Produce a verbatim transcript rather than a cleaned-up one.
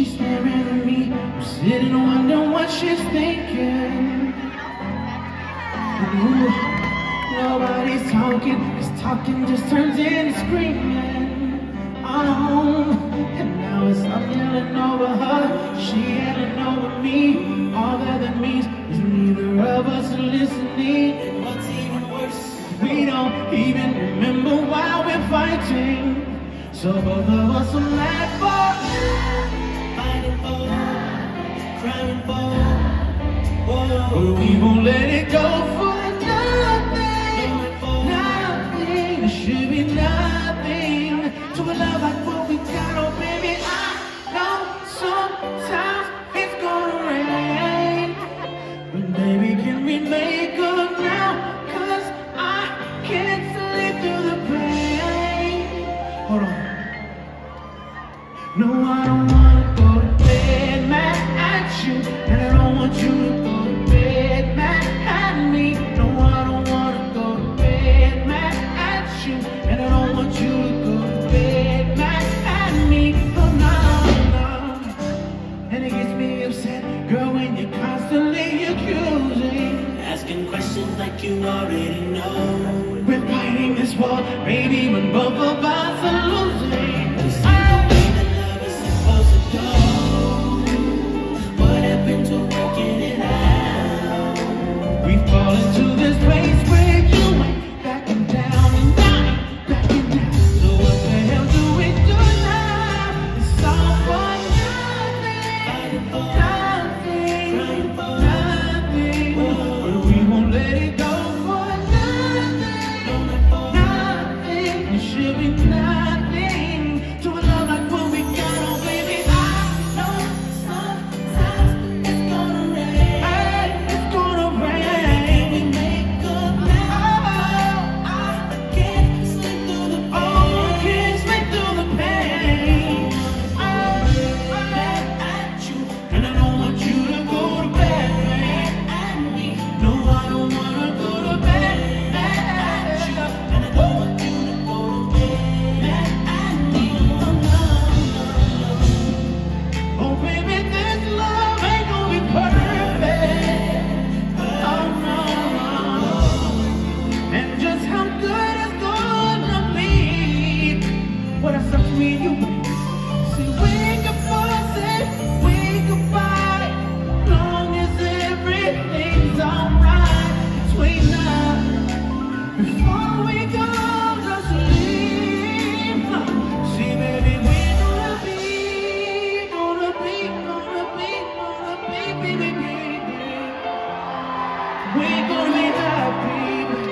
she's staring at me. I'm sitting wondering what she's thinking. Ooh, nobody's talking, 'cause talking just turns into screaming. Oh, and now it's I'm yelling over her, she yelling over me. All that that means is neither of us are listening. And what's even worse, we don't even remember why we're fighting. So both of us are mad for, fighting for, crying for, whoa. But we won't let it go for nothing, nothing. There should be nothing to a love like what we got. Oh baby, I know sometimes it's gonna rain, but baby, can we make up now? 'Cause I can't sleep through the pain. Hold on. No, I don't wanna go to bed mad at you, and I don't want you to go to bed mad at me. No, I don't wanna go to bed mad at you, and I don't want you to go to bed mad at me. Oh no, no. And it gets me upset, girl, when you're constantly accusing, asking questions like you already know. We're fighting this war, baby, when both of us are losing. Fall into this place where you ain't backing down and I ain't backing down. So what the hell do we do now? It's all for nothing, nothing, nothing. But we won't let it go for nothing, nothing. There should be nothing to a love like what we got. Oh baby, I know sometimes it's gonna rain, it's gonna rain. We're gonna be happy.